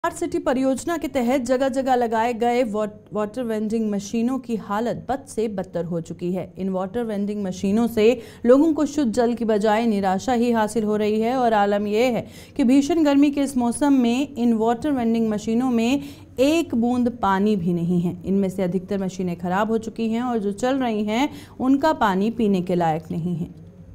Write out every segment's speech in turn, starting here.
Smart city परियोजना के तहत जगह जगह लगाए गए वाटर वेंडिंग मशीनों की हालत बद से बदतर हो चुकी है। इन वाटर वेंडिंग मशीनों से लोगों को शुद्ध जल की बजाय निराशा ही हासिल हो रही है और आलम यह है कि भीषण गर्मी के इस मौसम में इन वाटर वेंडिंग मशीनों में एक बूंद पानी भी नहीं है। इनमें से अधिकतर मशीनें खराब हो चुकी हैं और जो चल रही हैं उनका पानी पीने के लायक नहीं है।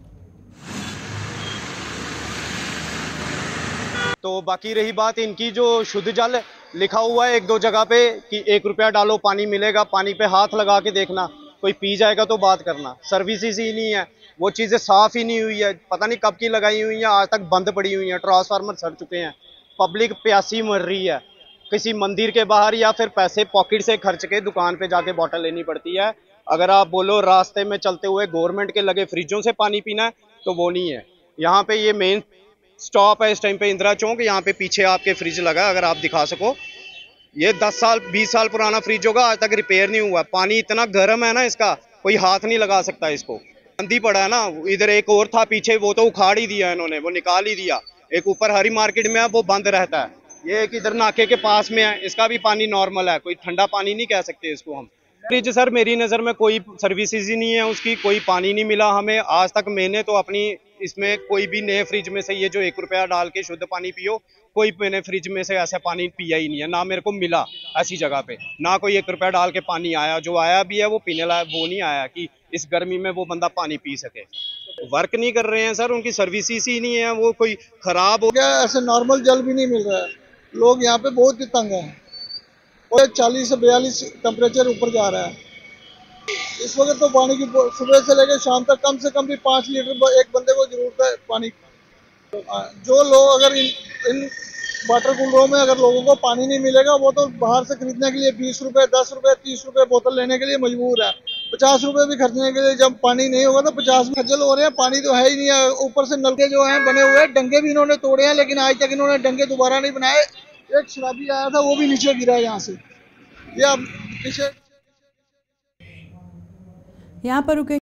तो बाकी रही बात इनकी, जो शुद्ध जल लिखा हुआ है एक दो जगह पे कि 1 रुपया डालो पानी मिलेगा, पानी पे हाथ लगा के देखना, कोई पी जाएगा तो बात करना। सर्विसेज ही नहीं है, वो चीज़ें साफ ही नहीं हुई है, पता नहीं कब की लगाई हुई हैं, आज तक बंद पड़ी हुई हैं। ट्रांसफार्मर सड़ चुके हैं, पब्लिक प्यासी मर रही है। किसी मंदिर के बाहर या फिर पैसे पॉकेट से खर्च के दुकान पे जाके बॉटल लेनी पड़ती है। अगर आप बोलो रास्ते में चलते हुए गवर्नमेंट के लगे फ्रिजों से पानी पीना है तो वो नहीं है। यहाँ पे ये मेन स्टॉप है इस टाइम पे इंदिरा चौक, यहाँ पे पीछे आपके फ्रिज लगा है, अगर आप दिखा सको। ये 10 साल 20 साल पुराना फ्रिज होगा, आज तक रिपेयर नहीं हुआ। पानी इतना गर्म है ना, इसका कोई हाथ नहीं लगा सकता इसको। बंदी पड़ा है ना। इधर एक और था पीछे, वो तो उखाड़ ही दिया इन्होंने, वो निकाल ही दिया। एक ऊपर हरी मार्केट में है, वो बंद रहता है। ये एक इधर नाके के पास में है, इसका भी पानी नॉर्मल है, कोई ठंडा पानी नहीं कह सकते इसको हम। फ्रिज सर मेरी नज़र में कोई सर्विसेज ही नहीं है उसकी, कोई पानी नहीं मिला हमें आज तक। मैंने तो अपनी इसमें कोई भी नए फ्रिज में से ये जो 1 रुपया डाल के शुद्ध पानी पियो, कोई मैंने फ्रिज में से ऐसा पानी पिया ही नहीं है, ना मेरे को मिला ऐसी जगह पे, ना कोई 1 रुपया डाल के पानी आया। जो आया भी है वो पीने लायक वो नहीं आया कि इस गर्मी में वो बंदा पानी पी सके। वर्क नहीं कर रहे हैं सर, उनकी सर्विसेज ही नहीं है, वो कोई खराब हो गया। ऐसे नॉर्मल जल भी नहीं मिल रहा है, लोग यहाँ पे बहुत ही तंग हैं और 40 से 42 टेम्परेचर ऊपर जा रहा है इस वक्त। तो पानी की सुबह से लेकर शाम तक कम से कम भी 5 लीटर एक बंदे को जरूरत है पानी। जो लोग अगर इन वाटर कूलरों में अगर लोगों को पानी नहीं मिलेगा, वो तो बाहर से खरीदने के लिए 20 रुपए 10 रुपए 30 रुपए बोतल लेने के लिए मजबूर है। 50 रुपए भी खर्चने के लिए जब पानी नहीं होगा तो 50 में खज्जल हो रहे हैं। पानी तो है ही नहीं है। ऊपर से नलके जो हैं बने हुए हैं, डंगे भी इन्होंने तोड़े हैं, लेकिन आज तक इन्होंने डंगे दोबारा नहीं बनाए। एक शराबी आया था, वो भी नीचे गिरा यहाँ से। ये अब पीछे यहाँ पर रुके।